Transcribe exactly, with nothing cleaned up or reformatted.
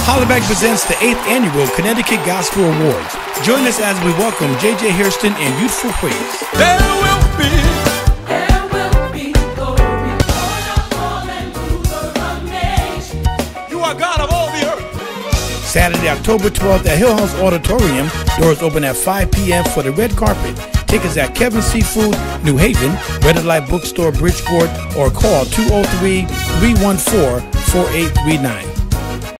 Hollaback presents the eighth Annual Connecticut Gospel Awards. Join us as we welcome J J Hairston and Youthful Praise. There will be, there will be glory, Lord, of all and ruler of nations. You are God of all the earth. Saturday, October twelfth at Hill House Auditorium. Doors open at five p.m. for the red carpet. Tickets at Kevin's Seafood, New Haven, Red Light Bookstore, Bridgeport, or call two oh three, three one four, four eight three nine.